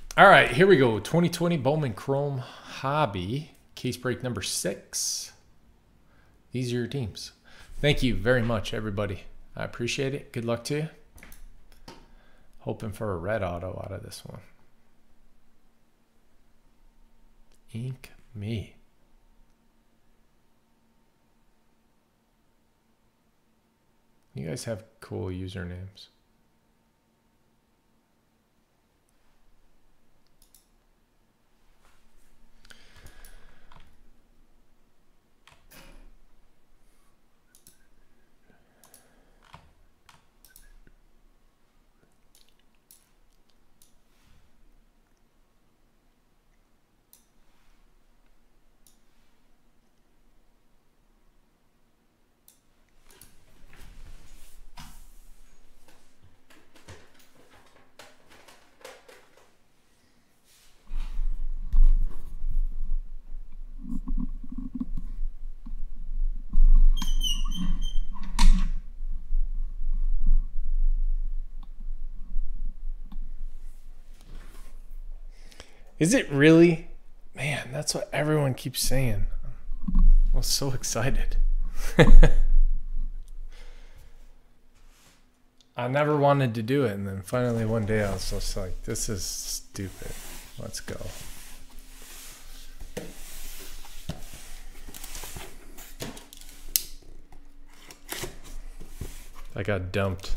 All right, here we go. 2020 Bowman Chrome Hobby. Case break number 6. These are your teams. Thank you very much, everybody. I appreciate it. Good luck to you. Hoping for a red auto out of this one. Ink me. You guys have cool usernames. Is it really? Man, that's what everyone keeps saying. I was so excited. I never wanted to do it, and then finally one day I was just like, this is stupid. Let's go. I got dumped.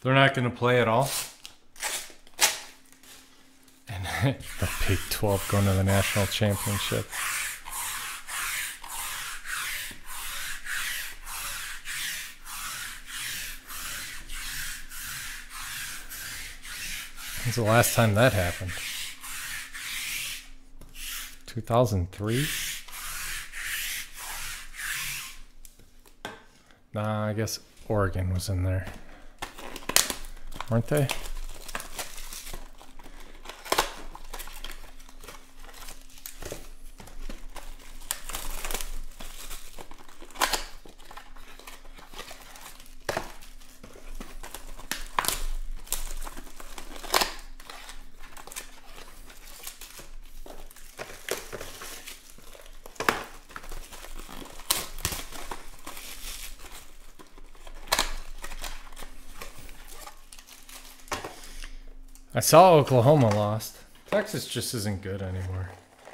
They're not going to play at all. And the Big 12 going to the national championship. When's the last time that happened? 2003? Nah, I guess Oregon was in there. Weren't they? I saw Oklahoma lost. Texas just isn't good anymore.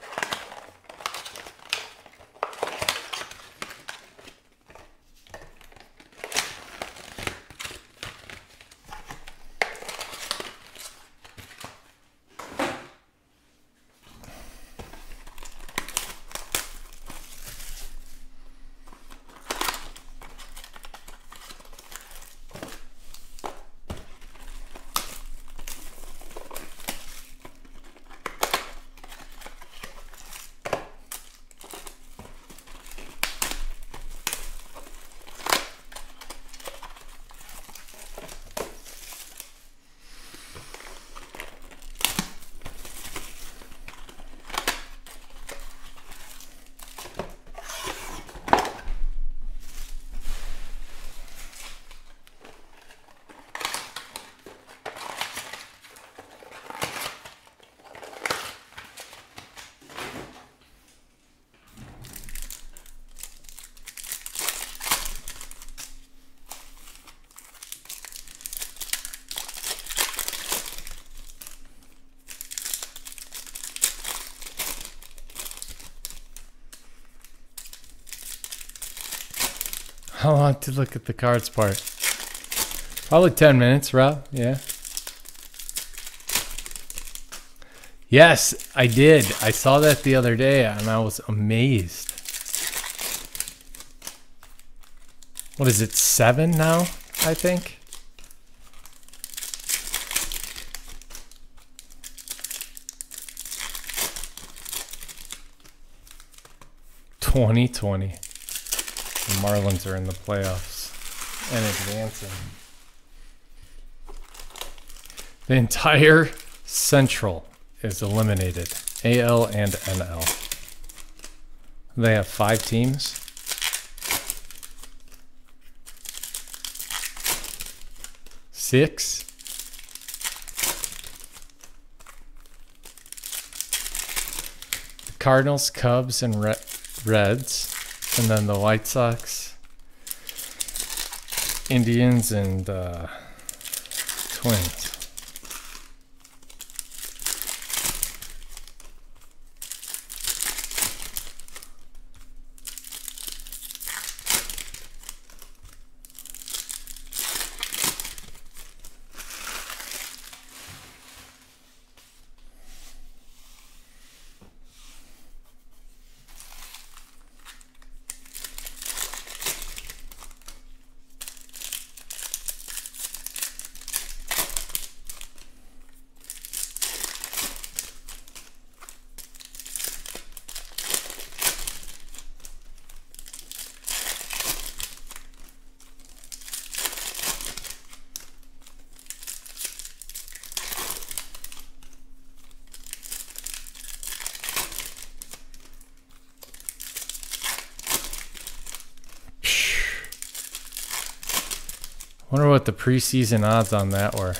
How long to look at the cards part? Probably 10 minutes, Rob. Yeah. Yes, I did. I saw that the other day and I was amazed. What is it, 7 now, I think? (2020). The Marlins are in the playoffs and advancing. The entire Central is eliminated. AL and NL. They have 5 teams. Six. The Cardinals, Cubs, and Reds. And then the White Sox, Indians, and Twins. Wonder what the preseason odds on that were.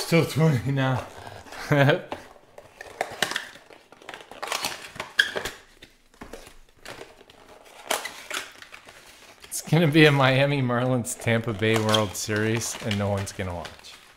still 20 now. It's going to be a Miami Marlins Tampa Bay World Series, and no one's going to watch.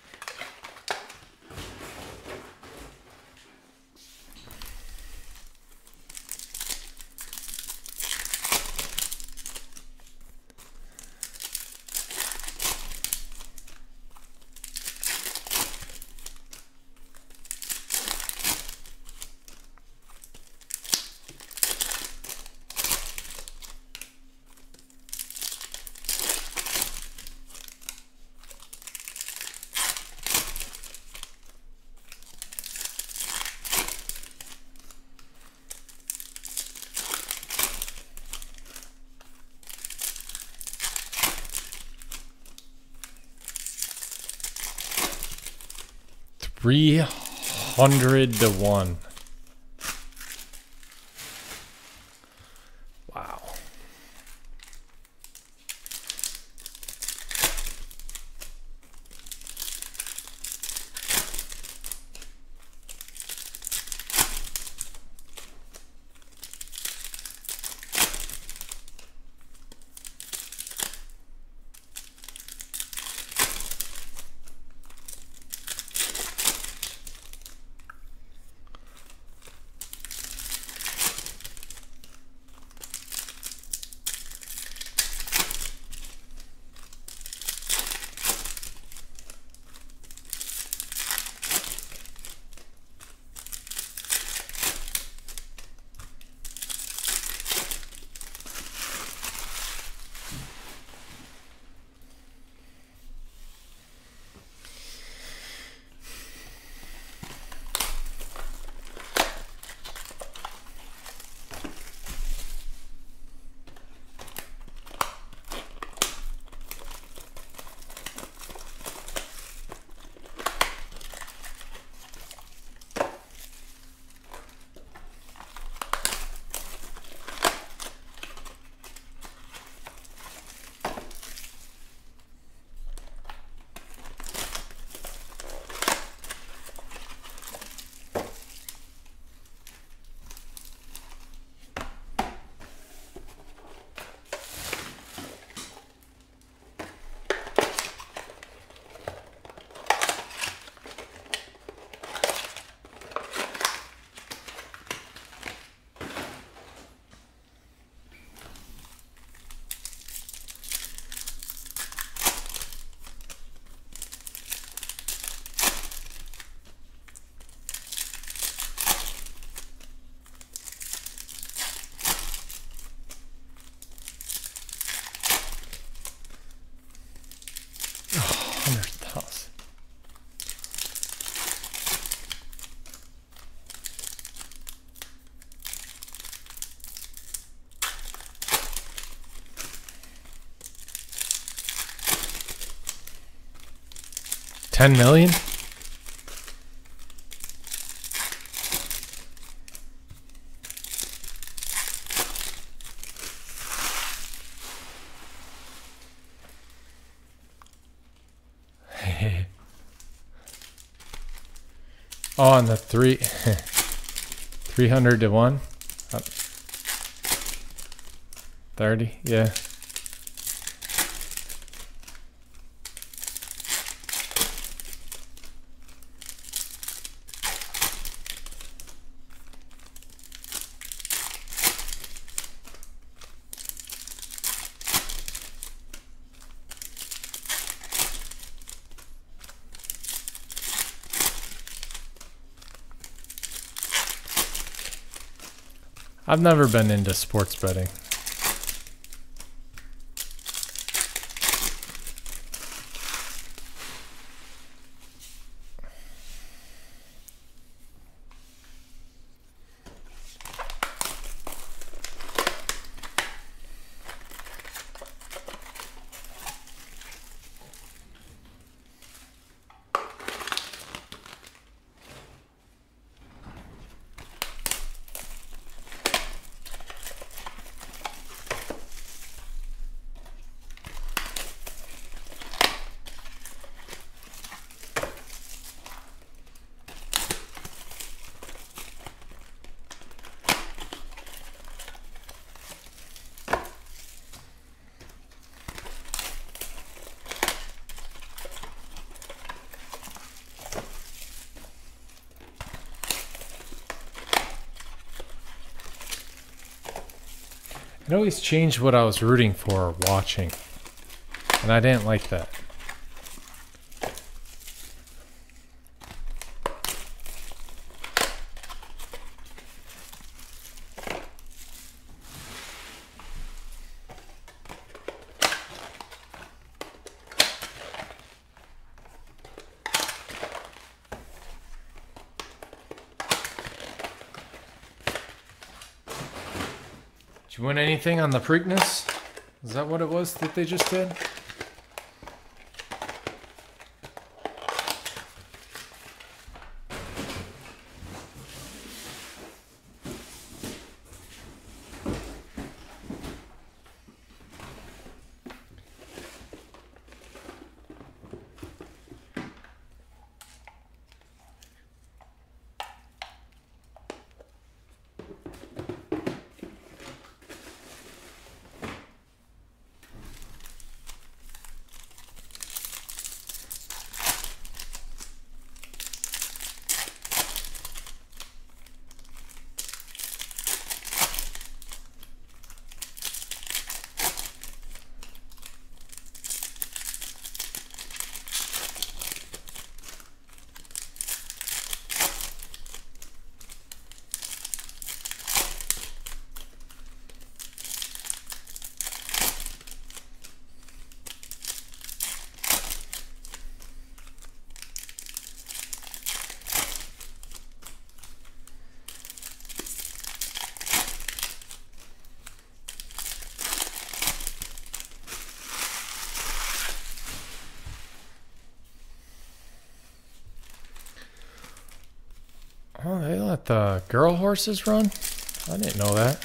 $300-1. Wow. $10 million? Oh, on the 300-1? 30, yeah. I've never been into sports betting. It always changed what I was rooting for or watching. And I didn't like that. Did you win anything on the Preakness? Is that what it was that they just did? Oh, they let the girl horses run? I didn't know that.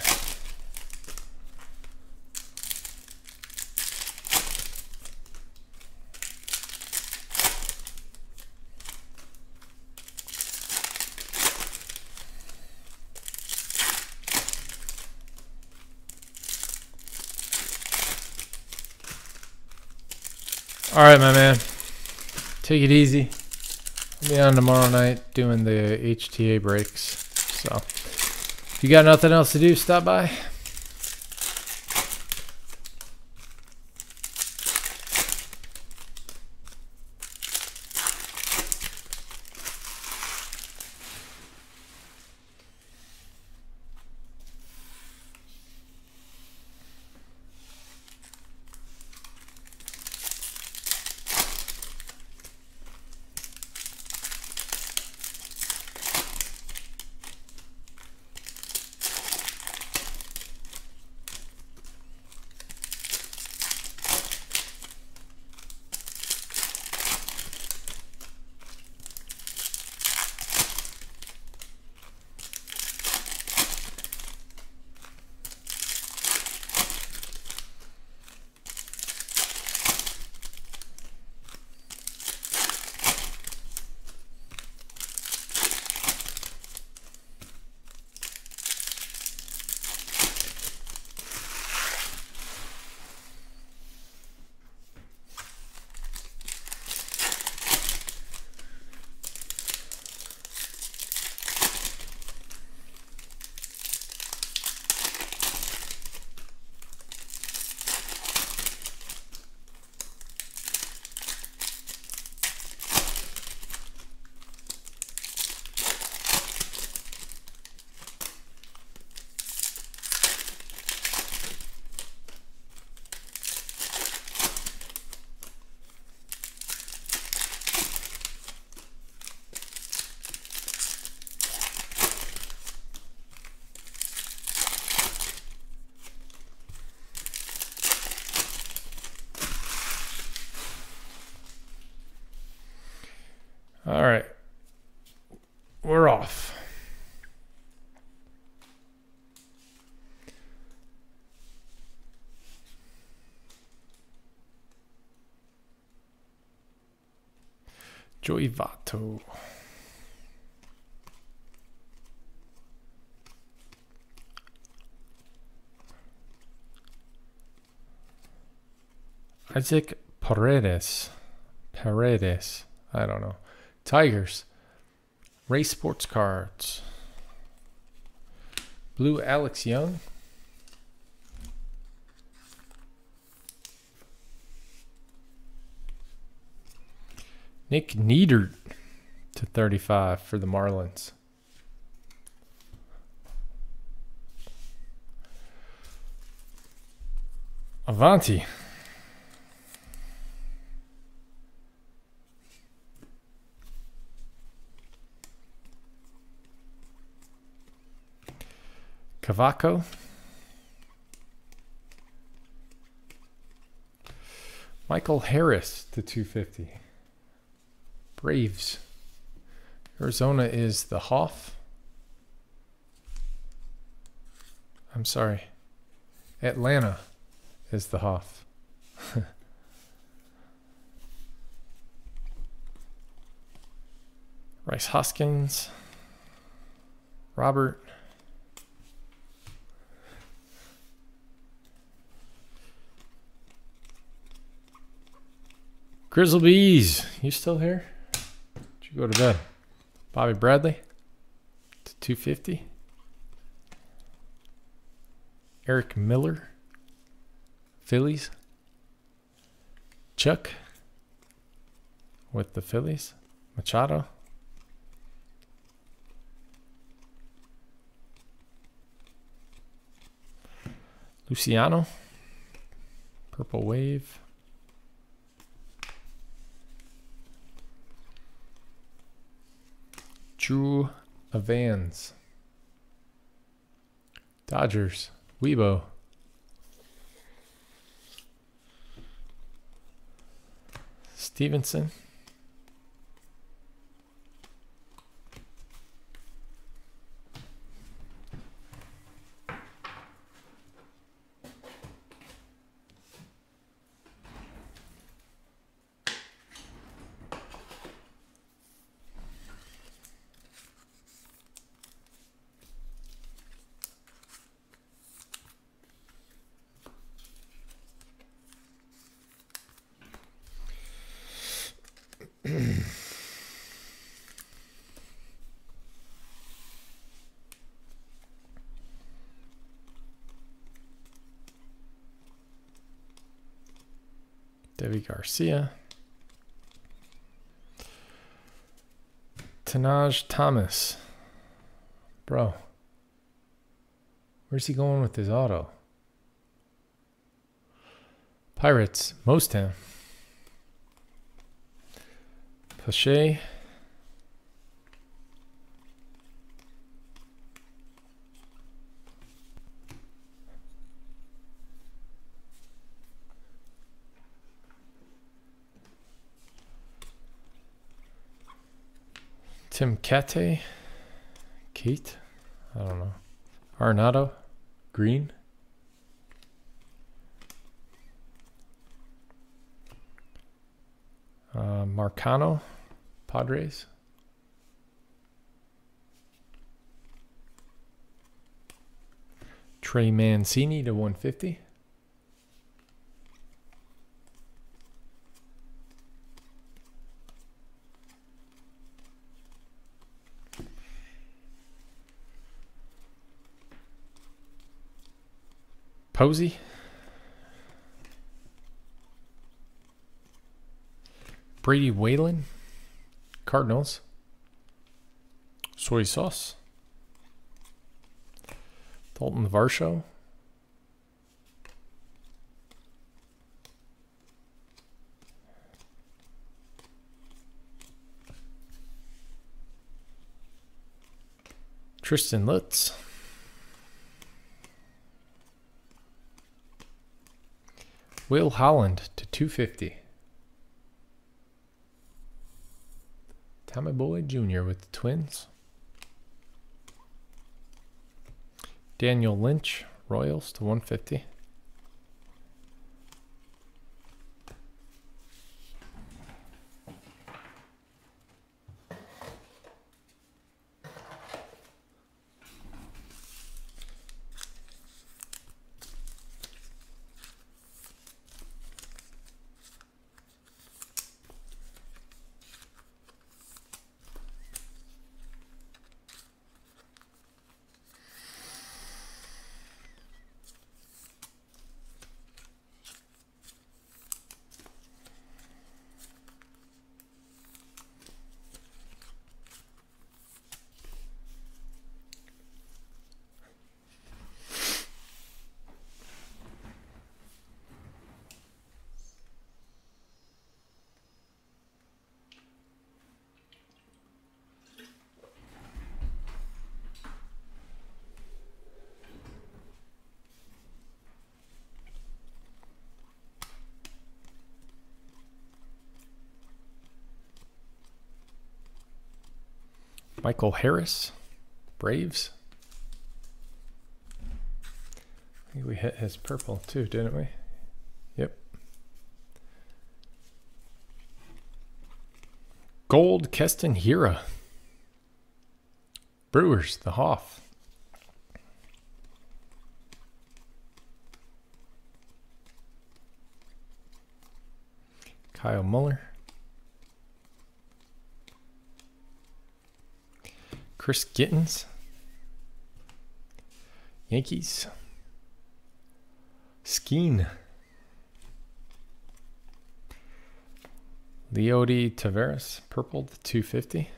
All right, my man. Take it easy. I'll be on tomorrow night doing the HTA breaks. So, if you got nothing else to do, stop by. All right. We're off. Joey Votto. Isaac Paredes. I don't know. Tigers. Race Sports Cards. Blue Alex Young. Nick Niedert to 35 for the Marlins. Avanti. Cavaco. Michael Harris to 250. Braves. Arizona is the Hoff. I'm sorry. Atlanta is the Hoff. Rice Hoskins. Robert. Grizzle Bees, you still here? Did you go to bed? Bobby Bradley to 250. Eric Miller, Phillies. Chuck with the Phillies. Machado. Luciano, Purple Wave. Drew Evans. Dodgers. Weibo. Stevenson. Devi Garcia. Tanaj Thomas. Bro. Where's he going with his auto? Pirates. Mostown. Pache. Tim Kate. Kate? I don't know. Arenado. Green. Marcano. Padres. Trey Mancini to 150. Posey. Brady Whalen. Cardinals. Soy sauce. Dalton Varsho. Tristan Lutz. Will Holland to 250. Tommy Boy Jr. with the Twins. Daniel Lynch, Royals to 150. Michael Harris, Braves. I think we hit his purple too, didn't we? Yep. Gold Keston Hira. Brewers, the Hoff. Kyle Muller. Chris Gittens. Yankees. Skeen. Leody Taveras, purple to 250.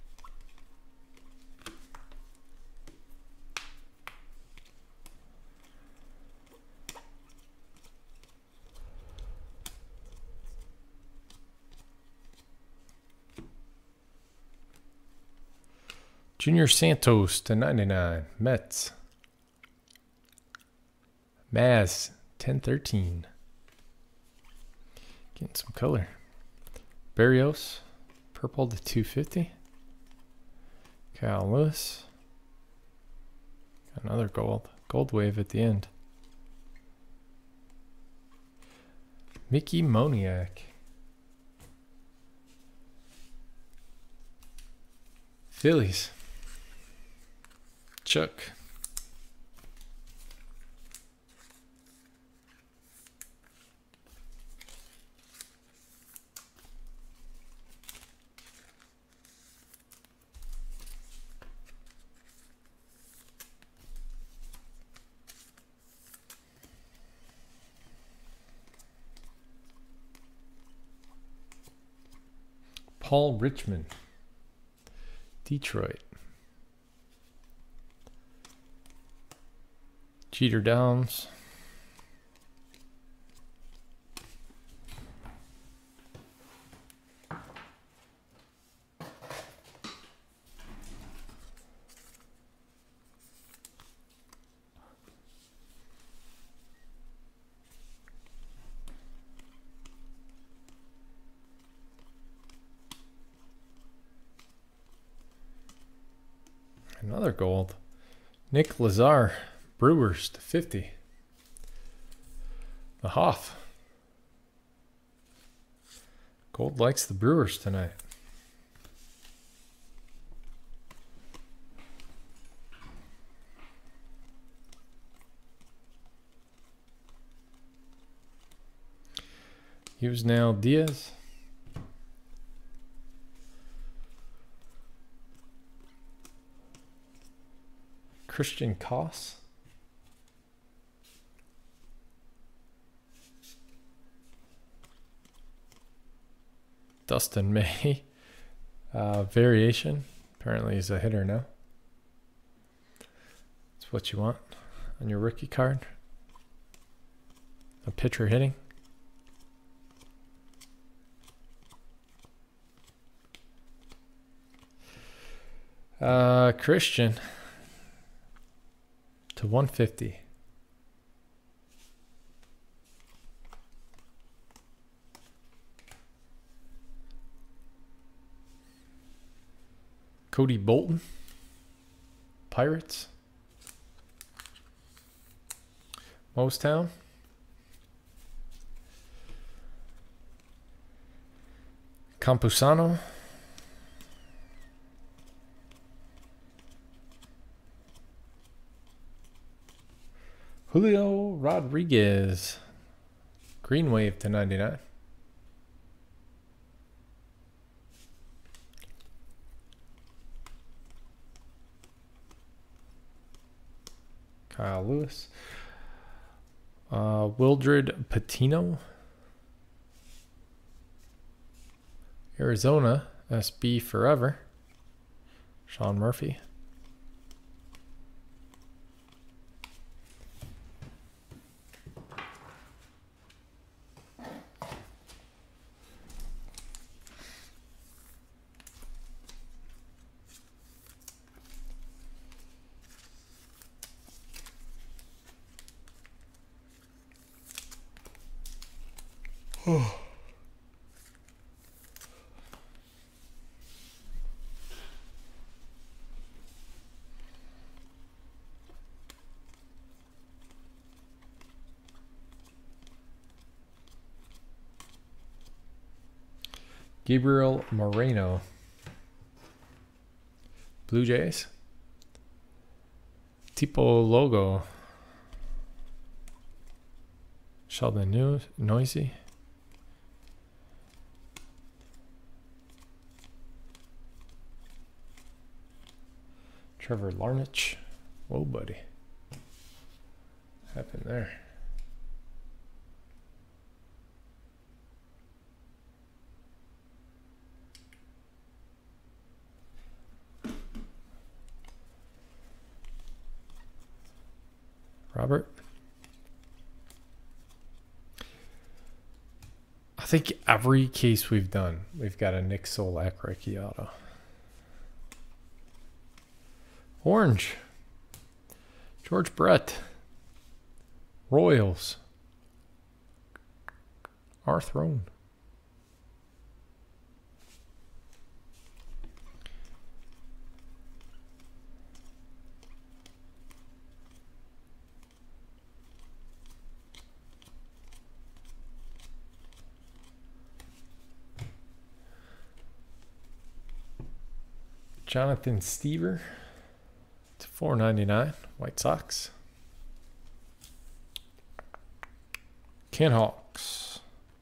Junior Santos to 99. Mets. Maz 1013. Getting some color. Barrios, purple to 250. Kyle Lewis. Got another gold. Gold wave at the end. Mickey Moniak. Phillies. Chuck. Paul Richmond, Detroit. Jeter Downs. Another gold. Nick Lazar, Brewers to 50. The Hoff. Gold likes the Brewers tonight. Here's now Diaz. Christian Koss. Dustin May. Variation. Apparently he's a hitter now. That's what you want on your rookie card. A pitcher hitting. Christian to 150. Cody Bolton, Pirates. Mostown. Campusano. Julio Rodriguez, green wave to 99. Kyle Lewis. Wildred Patino. Arizona, SB Forever. Sean Murphy. Gabriel Moreno. Blue Jays. Tipo Logo. Sheldon Noisy. Trevor Larnach. Whoa, buddy. What happened there? Robert. I think every case we've done, we've got a Nick Solak rookie auto. Orange. George Brett. Royals. Our Throne. Jonathan Stever to $4.99. White Sox. Ken Hawks.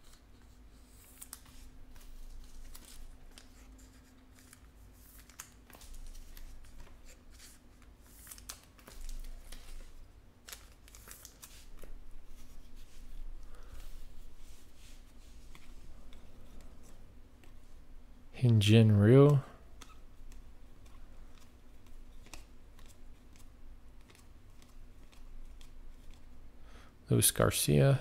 Hyunjin Ryu. Luis Garcia.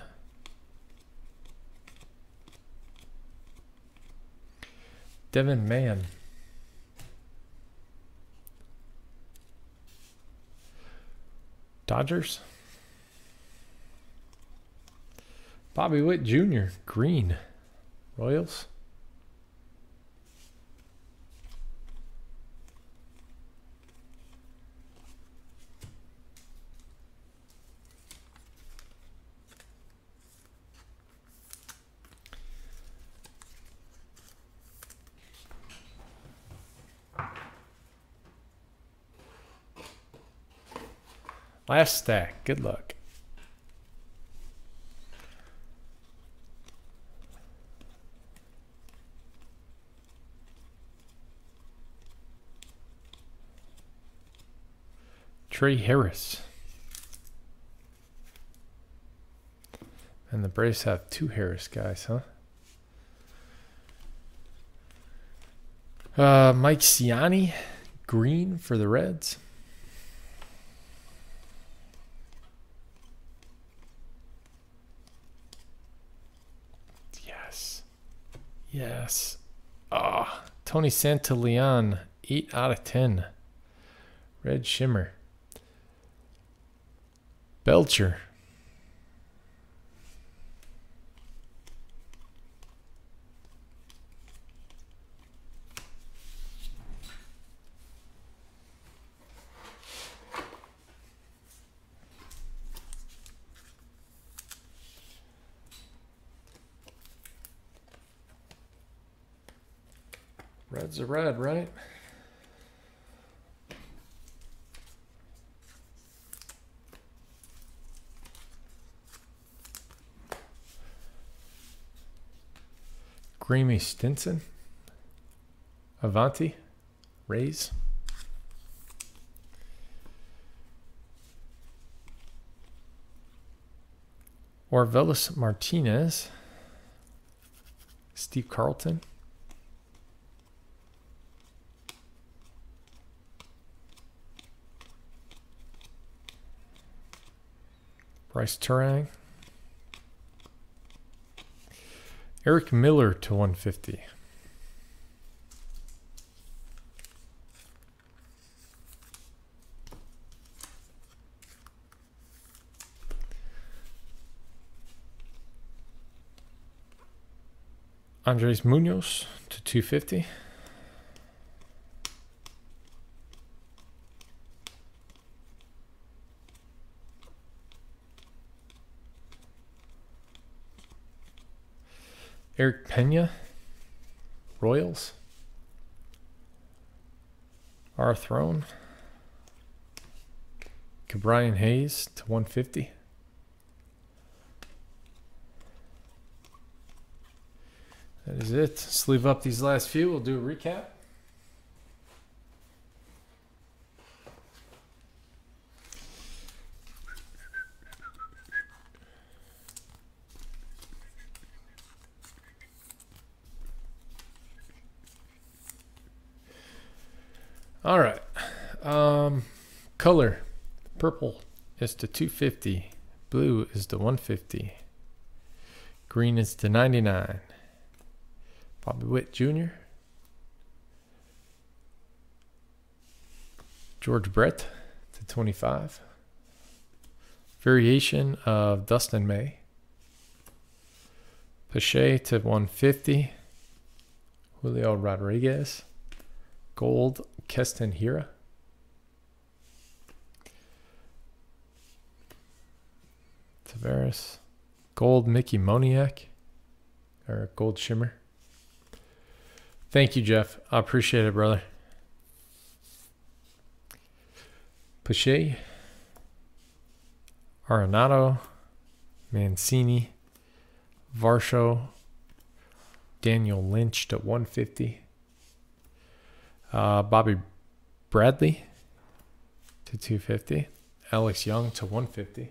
Devin Mann. Dodgers. Bobby Witt Jr. Green. Royals. Last stack. Good luck. Trey Harris. And the Braves have two Harris guys, huh? Mike Ciani. Green for the Reds. Yes. Ah, Tony Santaleon, 8 out of 10. Red Shimmer. Belcher. Red's a red, right? Grammy Stinson. Avanti. Rays. Orvelis Martinez. Steve Carlton. Bryce Turang. Eric Miller to 150. Andres Munoz to 250. Eric Pena, Royals. Our Throne. Brian Hayes to 150. That is it. Sleeve up these last few. We'll do a recap. All right. Color. Purple is to 250. Blue is to 150. Green is to 99. Bobby Witt Jr. George Brett to 25. Variation of Dustin May. Pache to 150. Julio Rodriguez. Gold Keston Hira. Tavares. Gold Mickey Moniak. Or Gold Shimmer. Thank you, Jeff. I appreciate it, brother. Pache. Arenado. Mancini. Varsho. Daniel Lynch to 150. Bobby Bradley to 250. Alex Young to 150.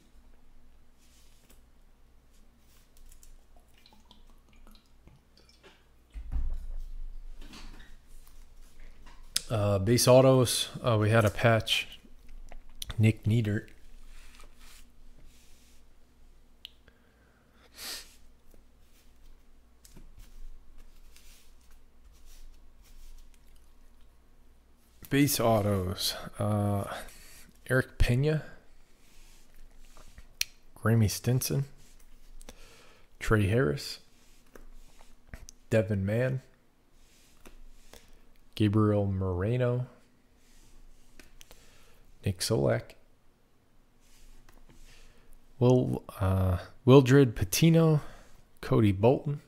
Base autos, we had a patch. Nick Neidert. Base autos. Eric Pena. Grammy Stinson. Trey Harris. Devin Mann. Gabriel Moreno. Nick Solak. Wildred Patino. Cody Bolton.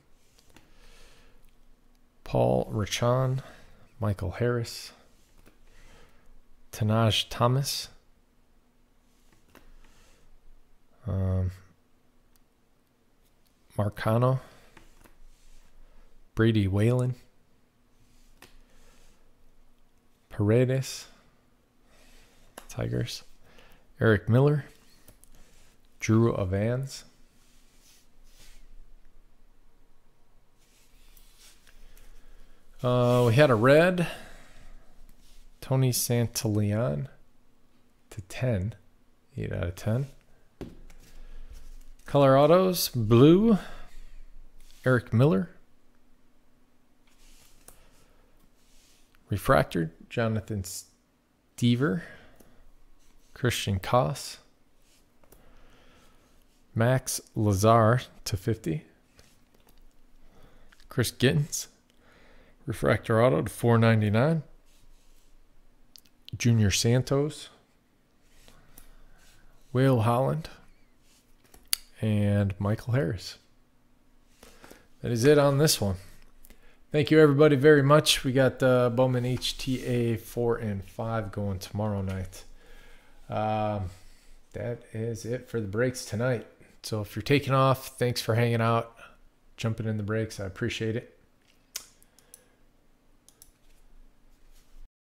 Paul Richan. Michael Harris. Tanaj Thomas. Marcano. Brady Whalen. Paredes. Tigers. Eric Miller. Drew Avans. We had a red. Tony Santillon to 10. 8 out of 10. Color autos. Blue. Eric Miller. Refractor. Jonathan Stever. Christian Koss. Max Lazar to 50. Chris Gittens. Refractor auto to 499. Junior Santos. Will Holland. And Michael Harris. That is it on this one. Thank you, everybody, very much. We got Bowman HTA 4 and 5 going tomorrow night. That is it for the breaks tonight. So if you're taking off, thanks for hanging out, jumping in the breaks. I appreciate it.